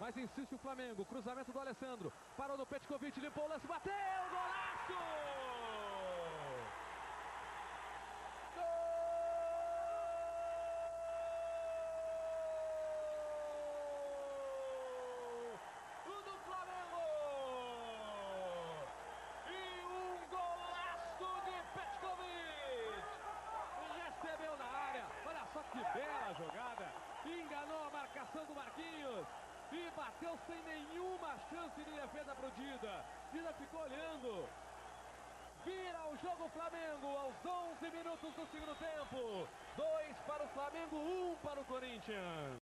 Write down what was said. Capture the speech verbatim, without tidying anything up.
Mas insiste o Flamengo. Cruzamento do Alessandro. Parou no Petkovic, limpou o lance, bateu! Golaço! Gol do Flamengo! E um golaço de Petkovic! Recebeu na área. Olha só que bela jogada. Enganou a marcação do Marquinhos. E bateu sem nenhuma chance de defesa pro Dida. Dida ficou olhando. Vira o jogo Flamengo aos onze minutos do segundo tempo. Dois para o Flamengo, um para o Corinthians.